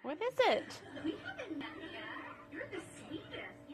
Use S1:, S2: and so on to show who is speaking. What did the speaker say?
S1: What is it?
S2: We haven't met yet. You're the sweetest.